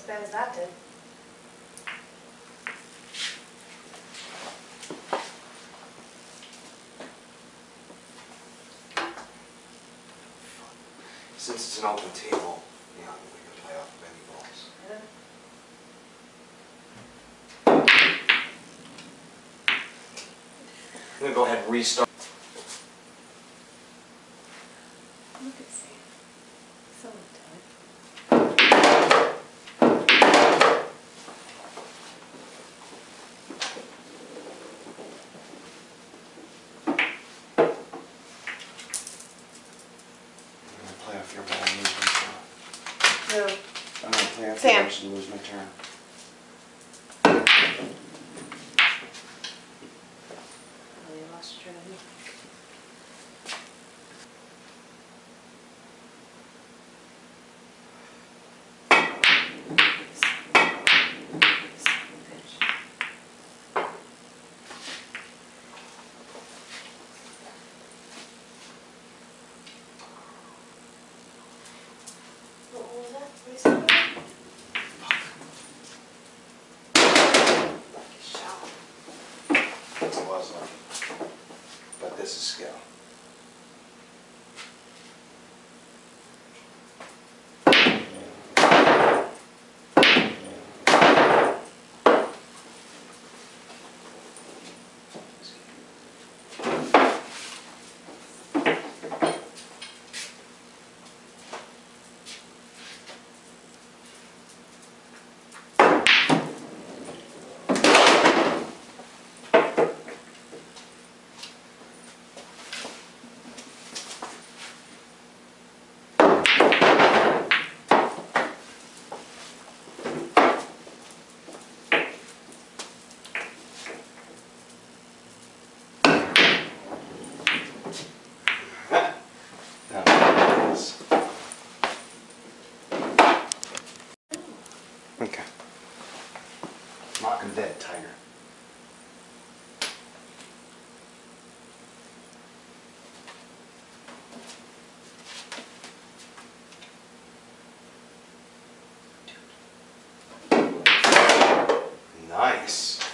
bad as that did. Since it's an open table, you know, we can play off many balls. I'm gonna go ahead and restart. Look at Sam. So tight. I'm gonna play off your ball and lose my turn. No. I'm gonna play off Sam. yours and lose my turn. Oh, you lost your turn on me. What was that? What is that? Lucky shot. It was lucky. But this is skill.